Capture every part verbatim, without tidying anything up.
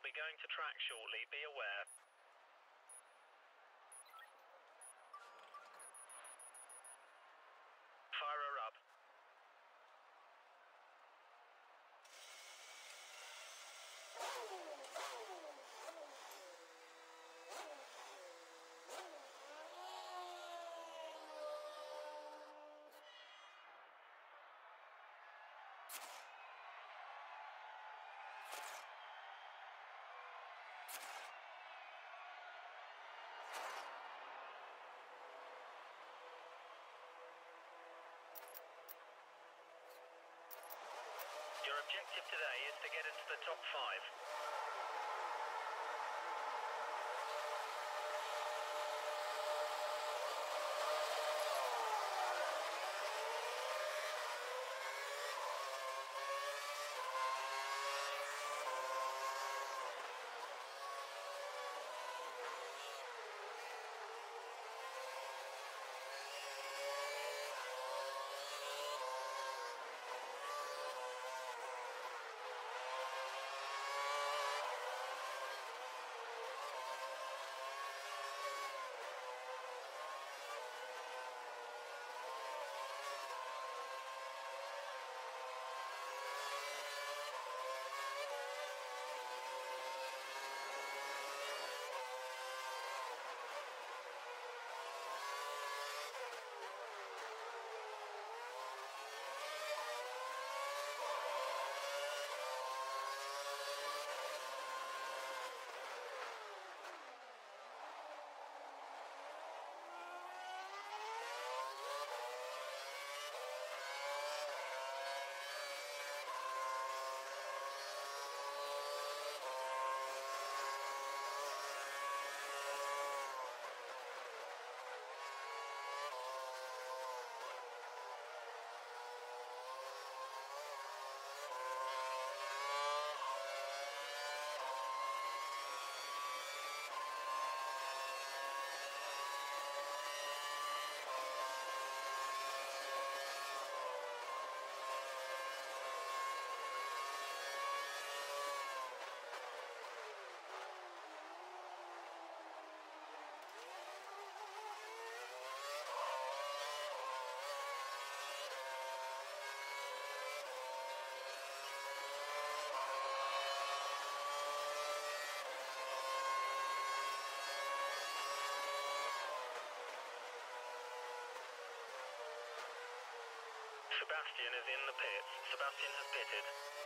be going to track shortly, be aware. Fire her up. Your objective today is to get into the top five. Sebastian is in the pits. Sebastian has pitted.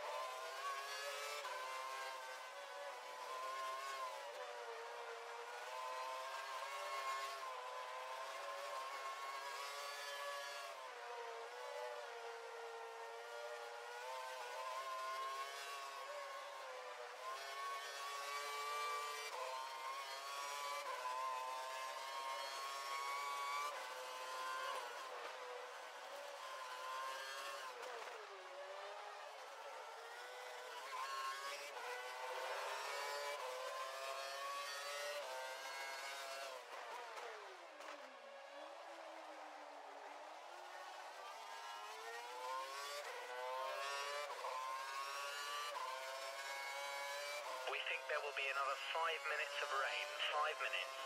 We think there will be another five minutes of rain. Five minutes.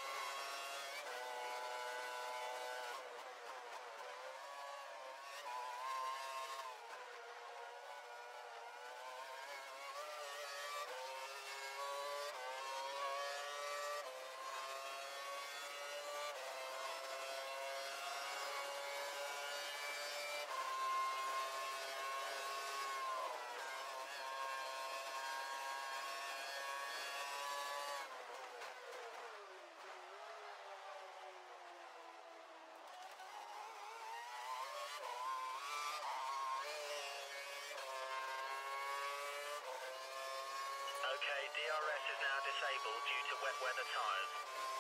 Okay, D R S is now disabled due to wet weather tyres.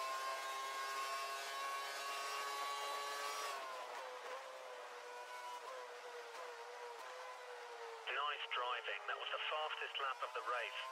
Nice driving, that was the fastest lap of the race.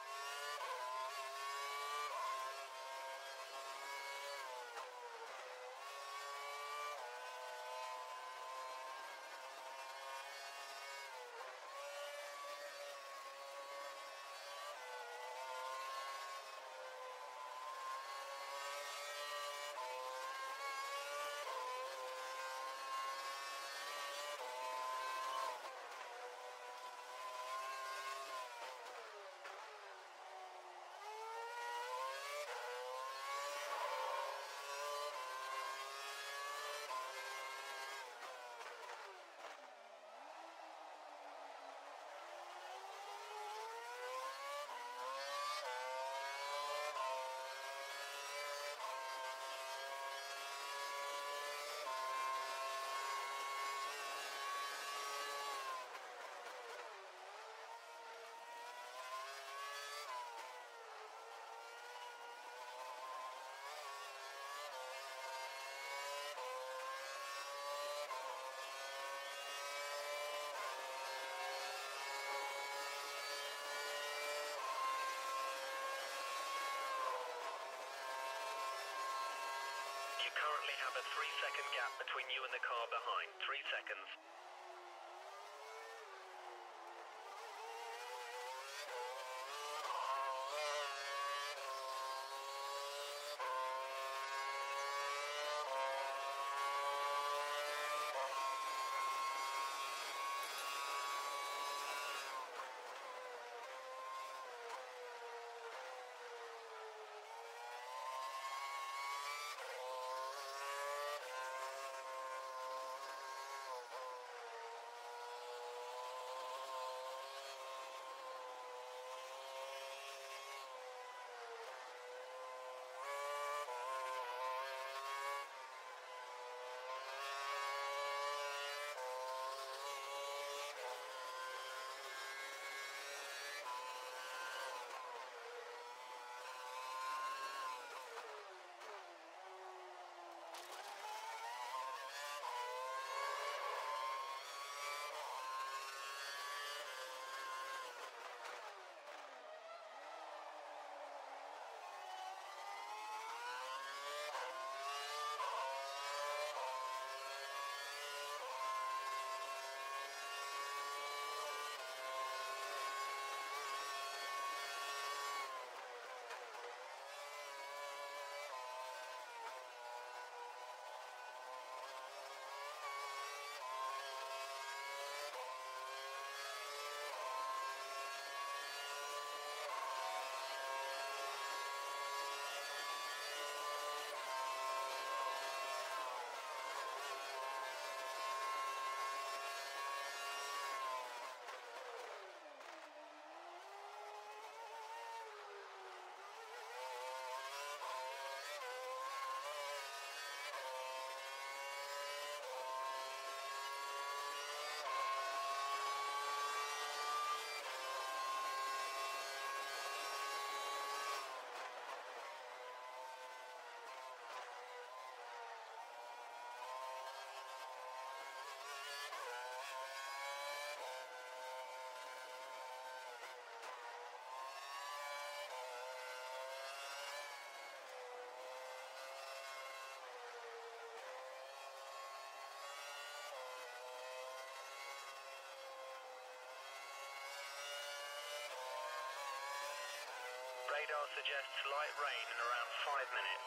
have a three second gap between you and the car behind. Three seconds. Radar suggests light rain in around five minutes.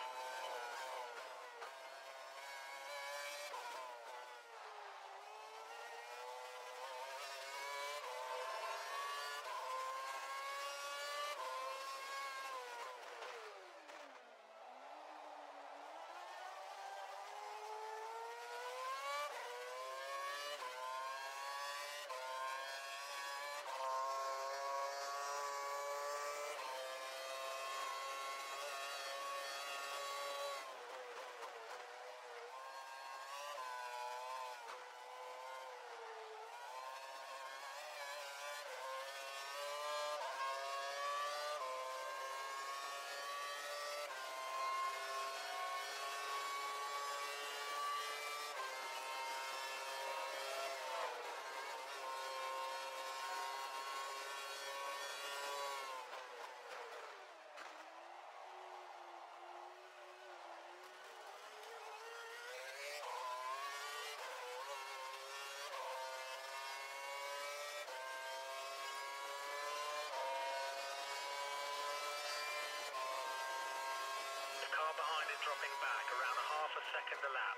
Dropping back around a half a second a lap.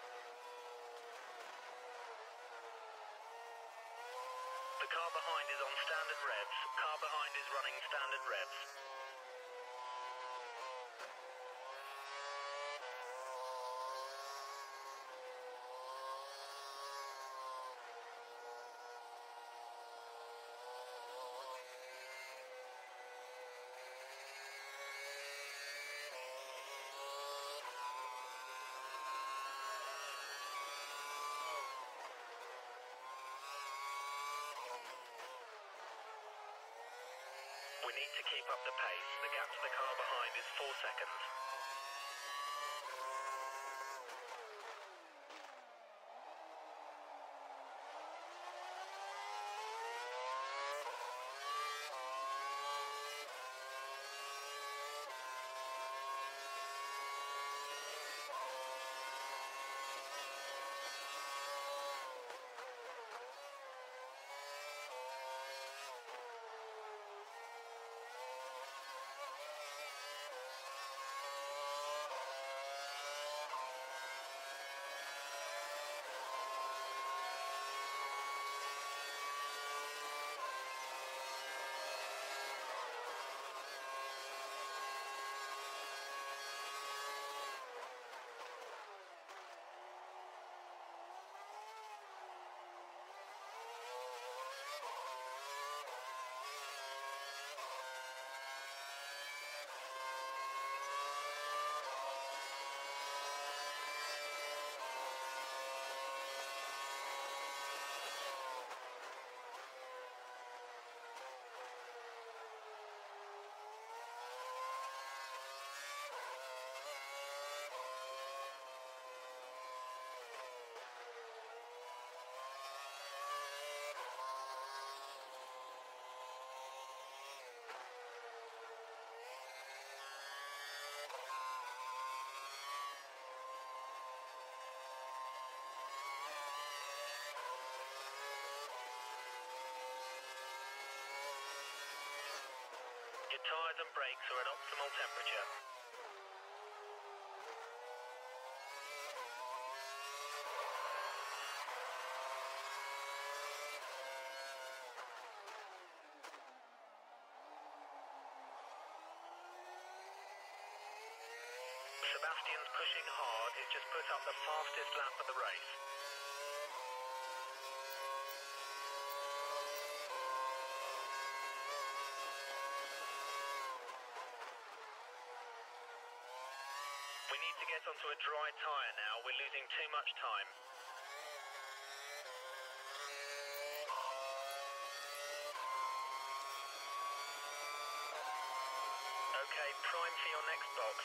The car behind is on standard revs. Car behind is running standard revs. We need to keep up the pace. The gap to the car behind is four seconds. tyres and brakes are at optimal temperature. Sebastian's pushing hard. He's just put up the fastest lap of the race. We need to get onto a dry tyre now. We're losing too much time. Okay, prime for your next box.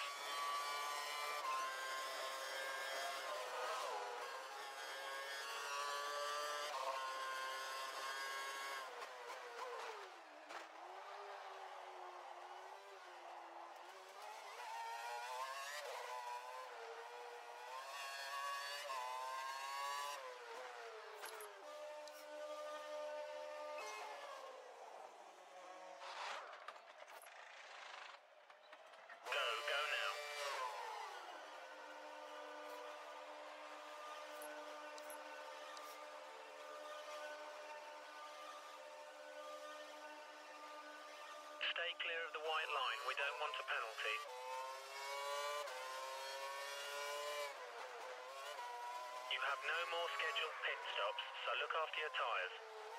Stay clear of the white line, we don't want a penalty. You have no more scheduled pit stops, so look after your tyres.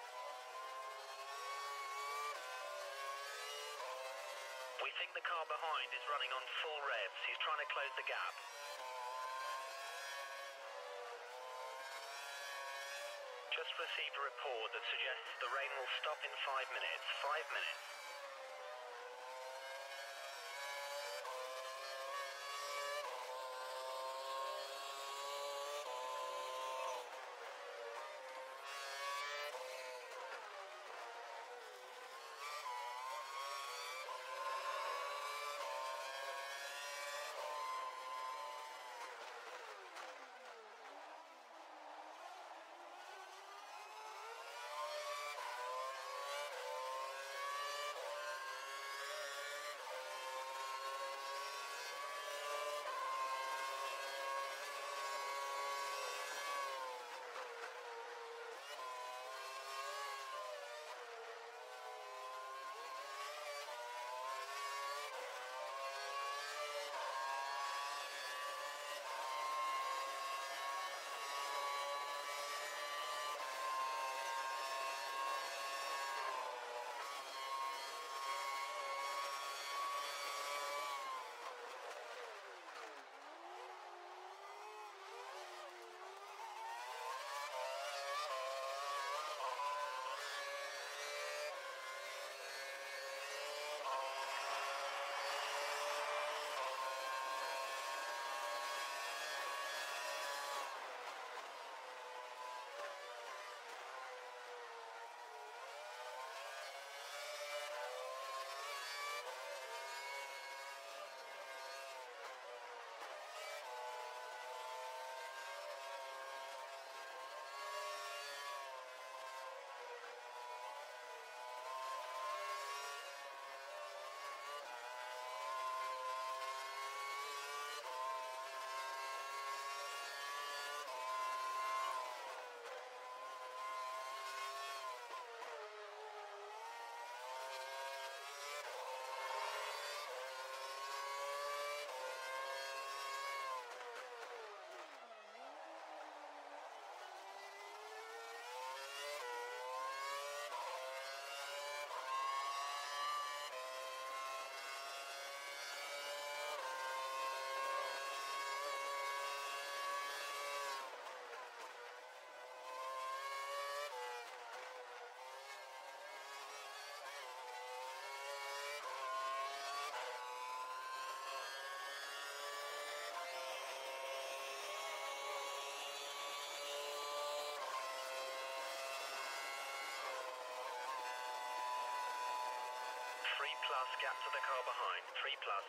We think the car behind is running on full revs, he's trying to close the gap. Just received a report that suggests the rain will stop in five minutes. Five minutes. Plus gap to the car behind, three plus.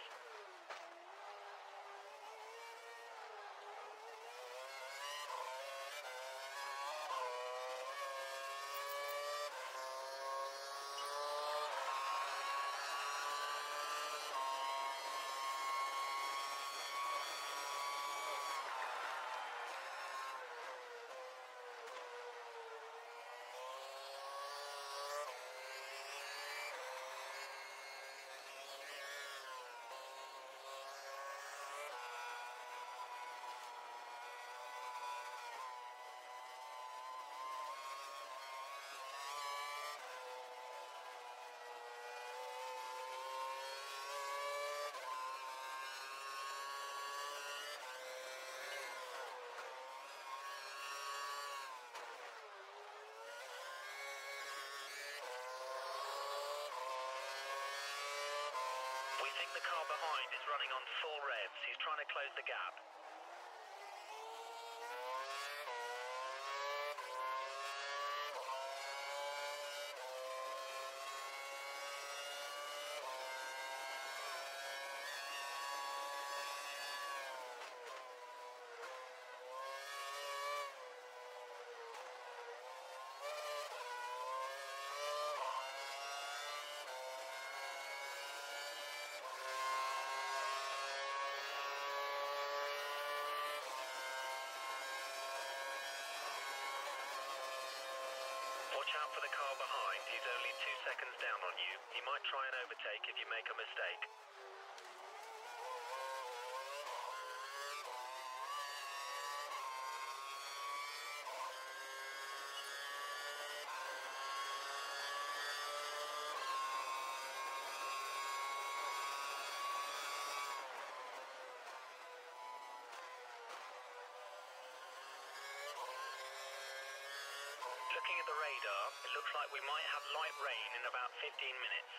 the car behind is running on full revs. He's trying to close the gap. Watch out for the car behind. He's only two seconds down on you. He might try and overtake if you make a mistake. Looking at the radar, it looks like we might have light rain in about fifteen minutes.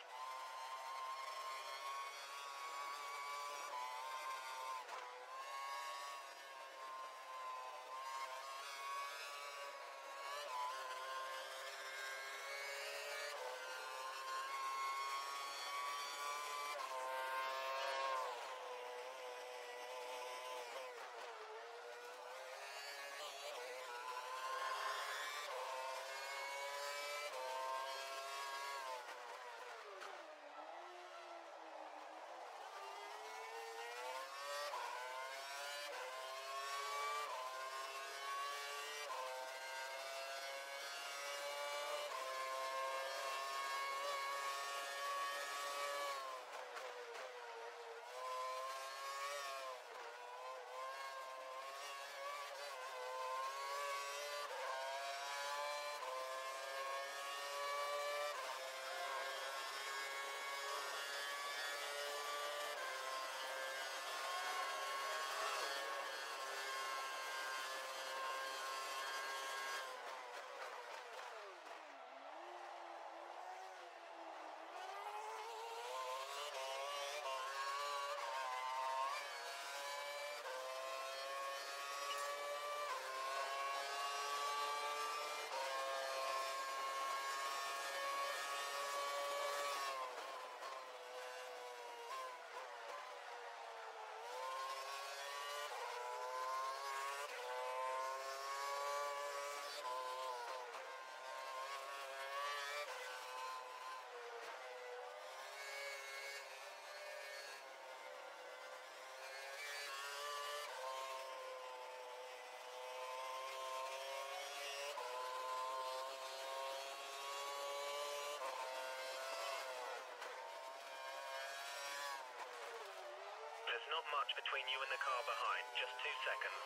There's not much between you and the car behind, just two seconds.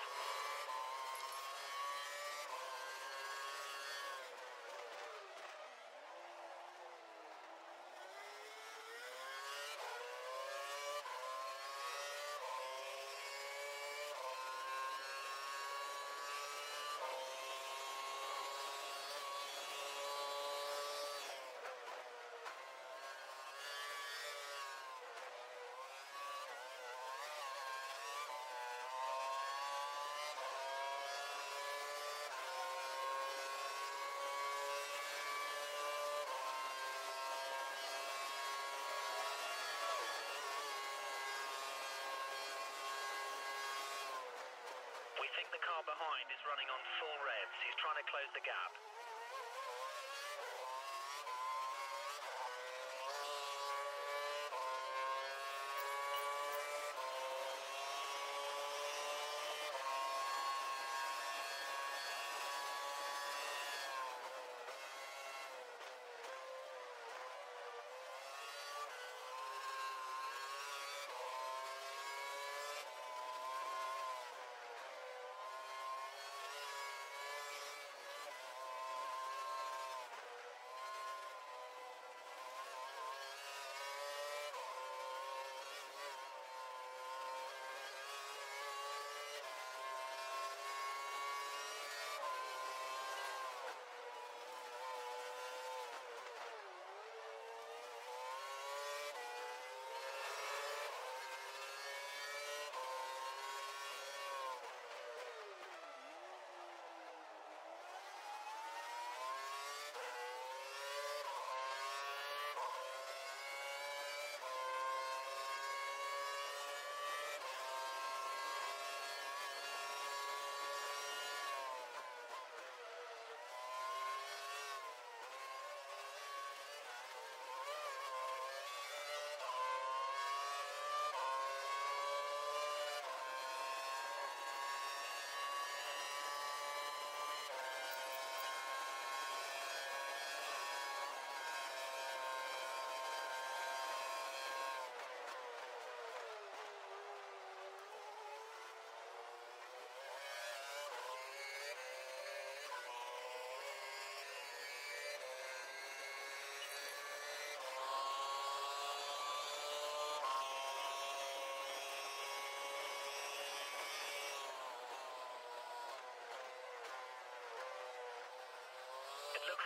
We think the car behind is running on full revs. He's trying to close the gap.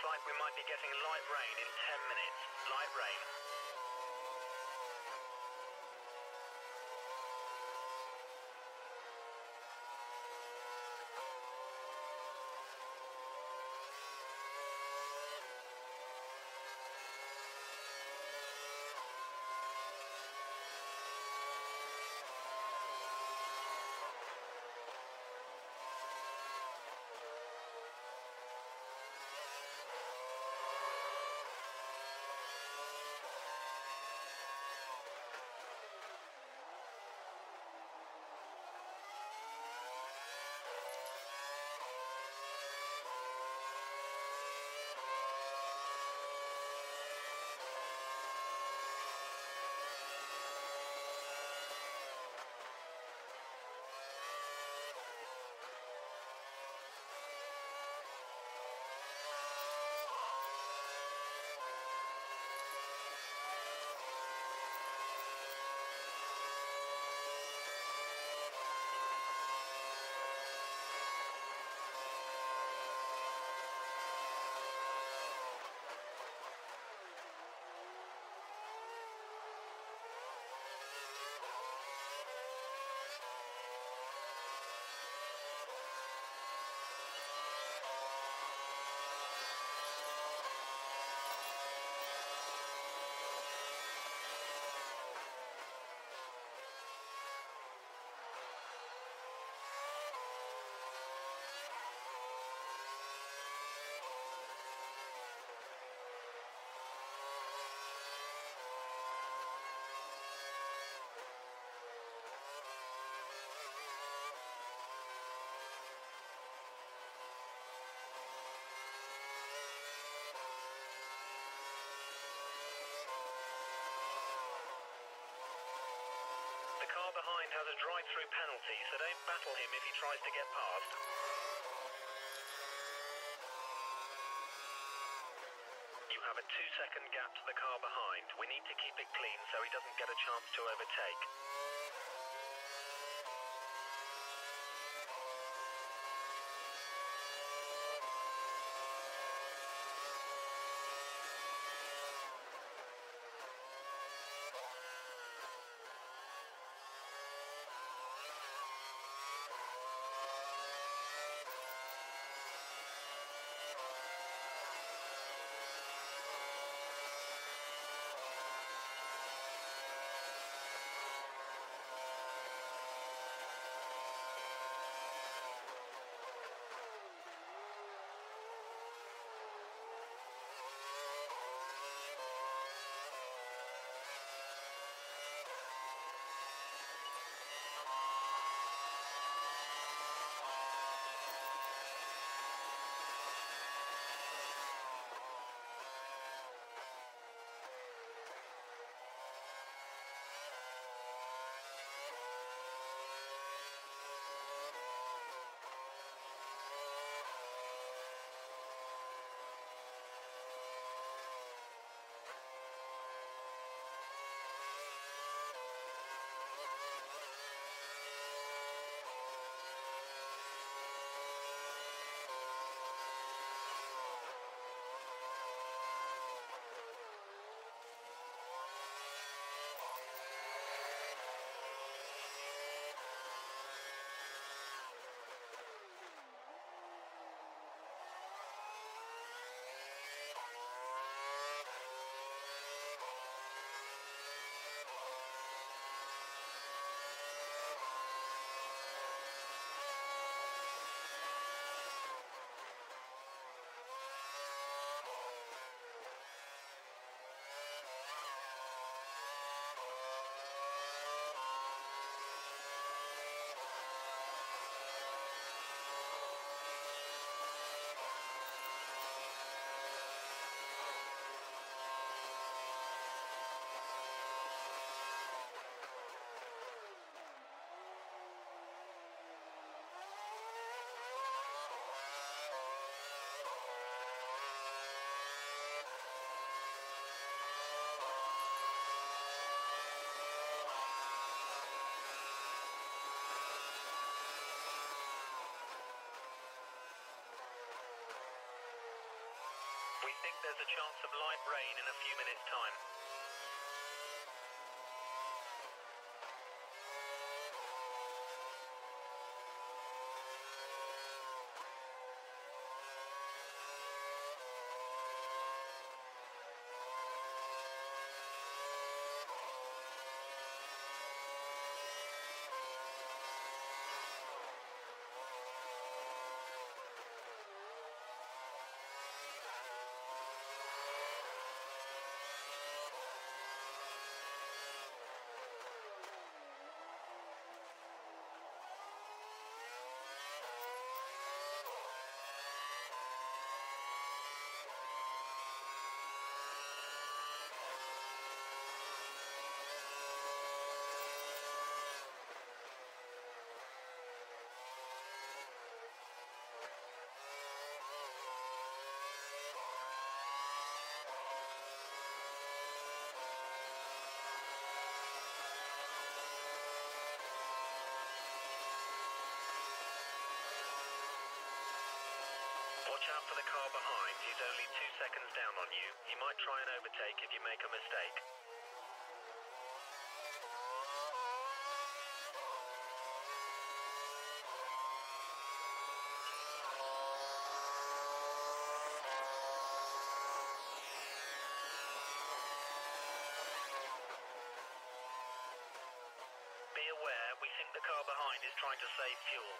like we might be getting light rain in ten minutes. Light rain. The car behind has a drive-through penalty, so don't battle him if he tries to get past. You have a two-second gap to the car behind. We need to keep it clean so he doesn't get a chance to overtake. think there's a chance of light rain in a few minutes' time. Watch out for the car behind. He's only two seconds down on you. He might try and overtake if you make a mistake. Be aware, we think the car behind is trying to save fuel.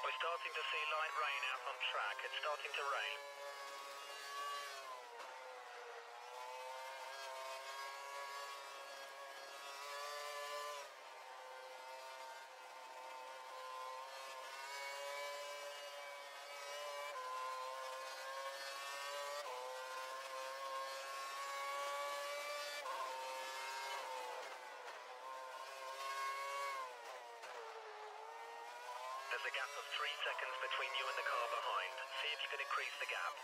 We're starting to see light rain out on track. It's starting to rain. There's a gap of three seconds between you and the car behind. See if you can increase the gap.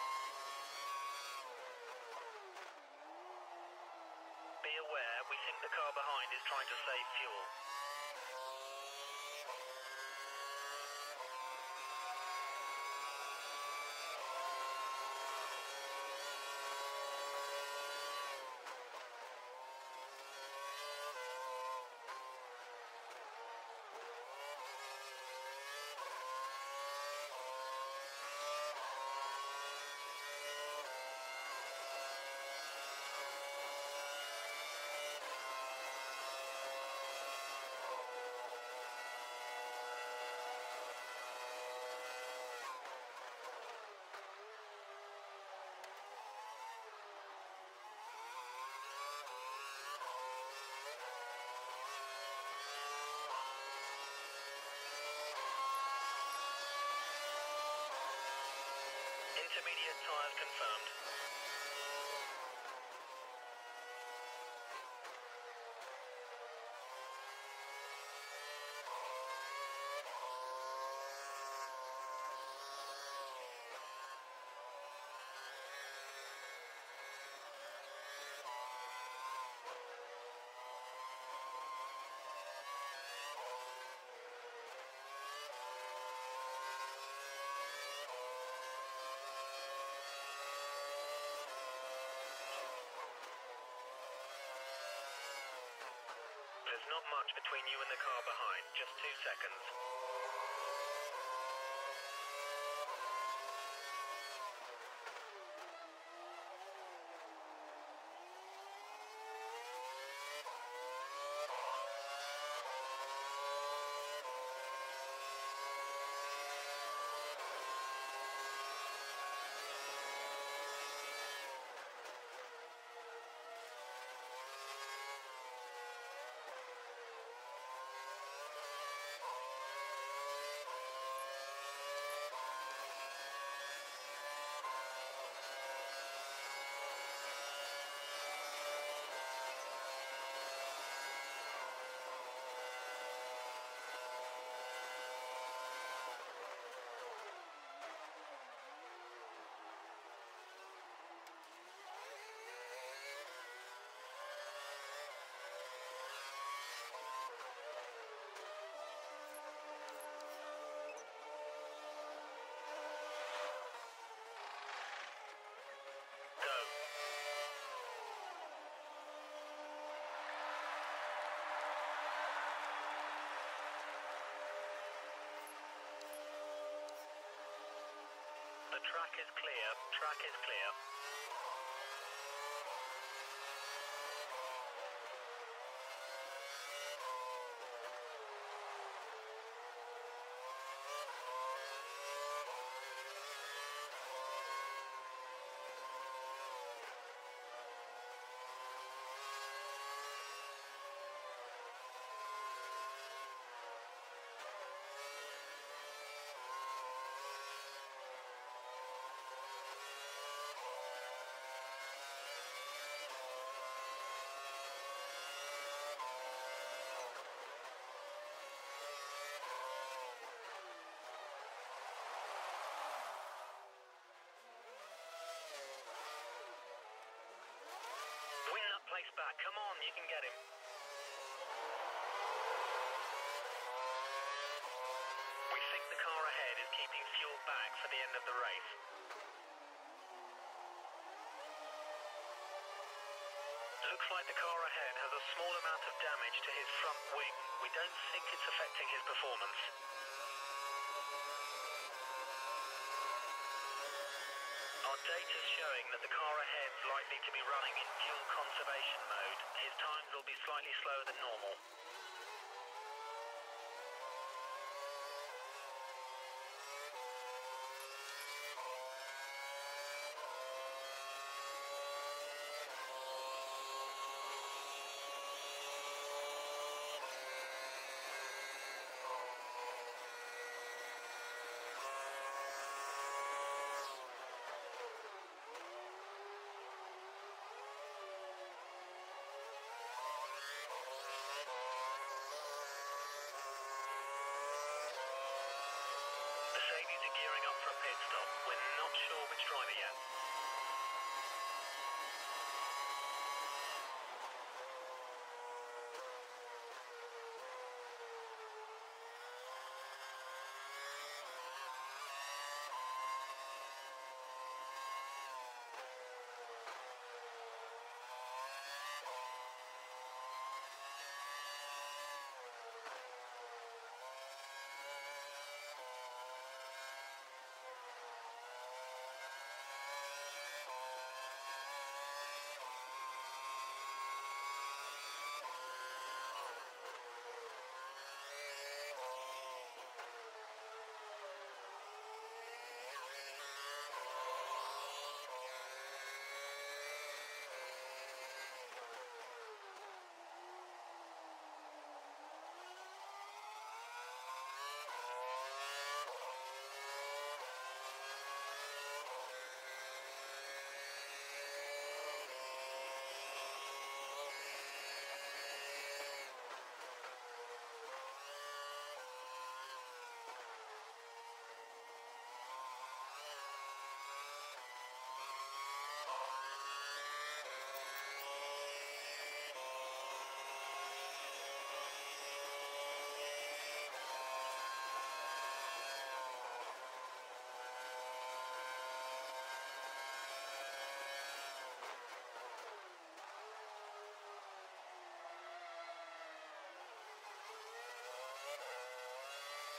Be aware, we think the car behind is trying to save fuel. Intermediate tyres confirmed. There's not much between you and the car behind, just two seconds. The track is clear. Track is clear. Place back. Come on, you can get him. We think the car ahead is keeping fuel back for the end of the race. Looks like the car ahead has a small amount of damage to his front wing. We don't think it's affecting his performance. Our data's showing that the car ahead's likely to be running in fuel conservation mode. His times will be slightly slower than normal.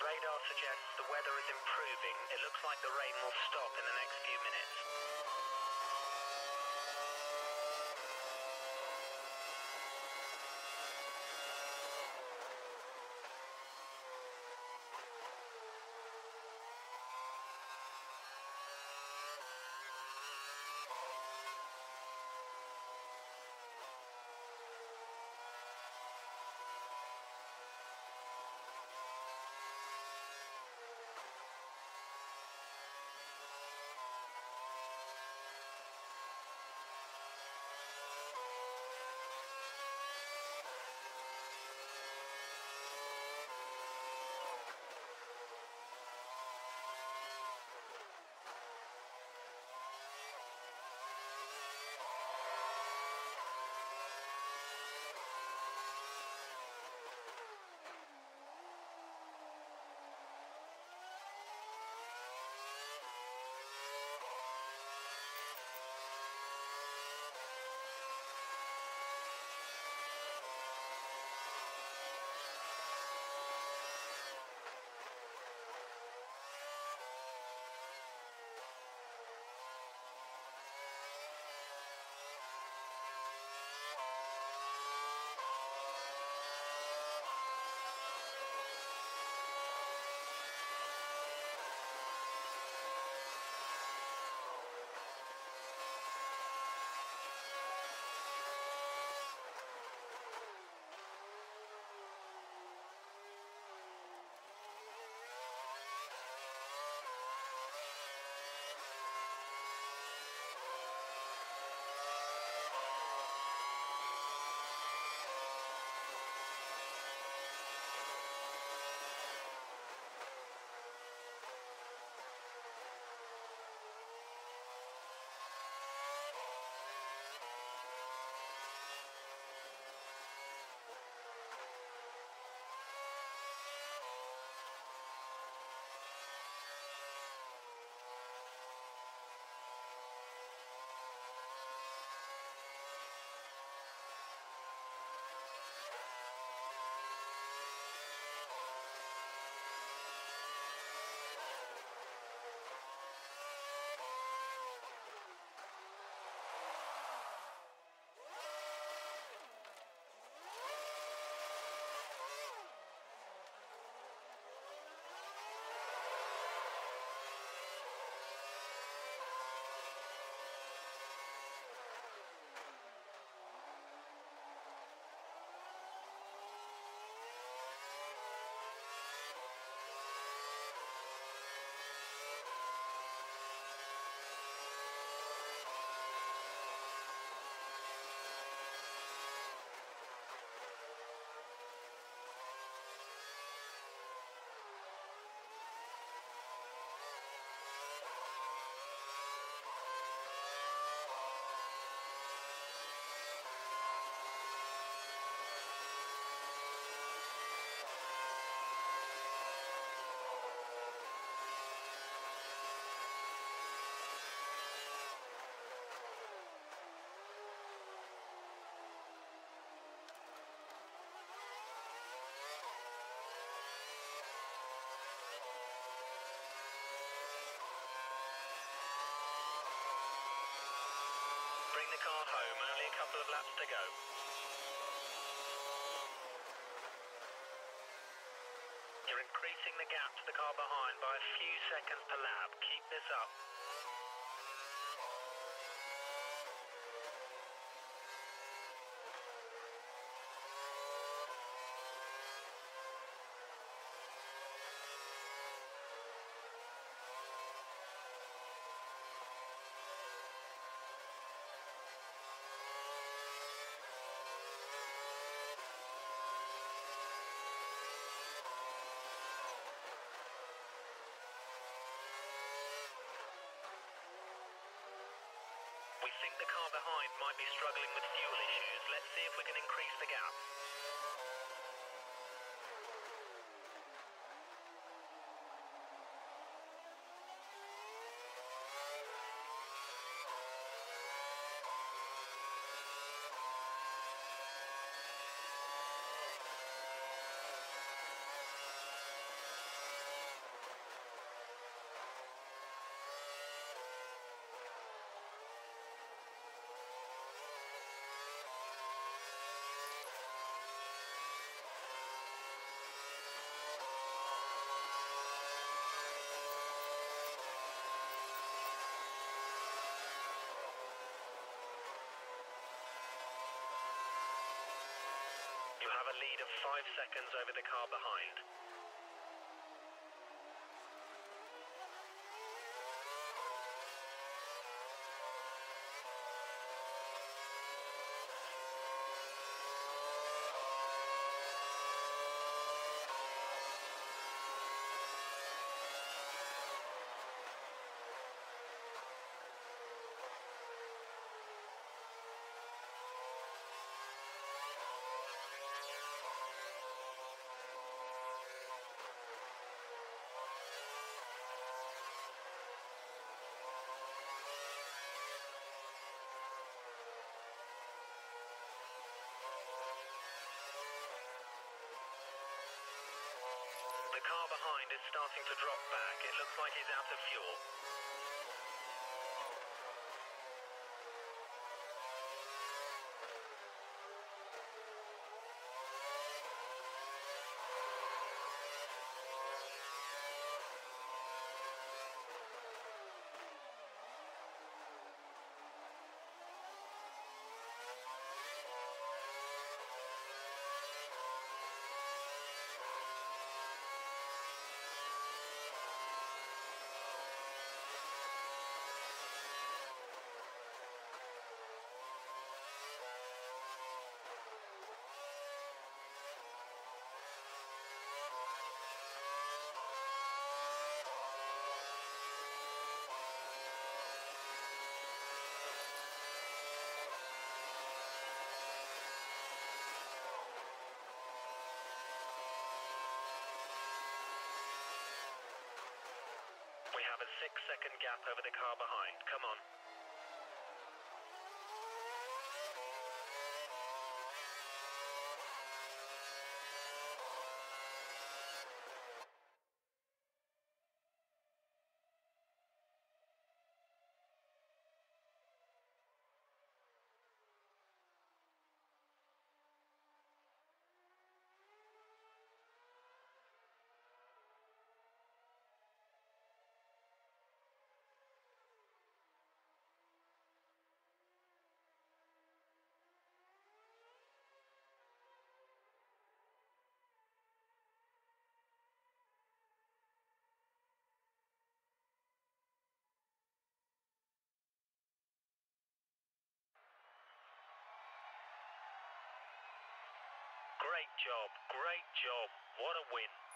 radar suggests the weather is improving. It looks like the rain will stop in the next few minutes. Bring the car home, only a couple of laps to go. You're increasing the gap to the car behind by a few seconds per lap. Keep this up. We think the car behind might be struggling with fuel issues. Let's see if we can increase the gap. You have a lead of five seconds over the car behind. The car behind is starting to drop back. It looks like he's out of fuel. We have a six-second gap over the car behind. Come on. Great job, great job. What a win.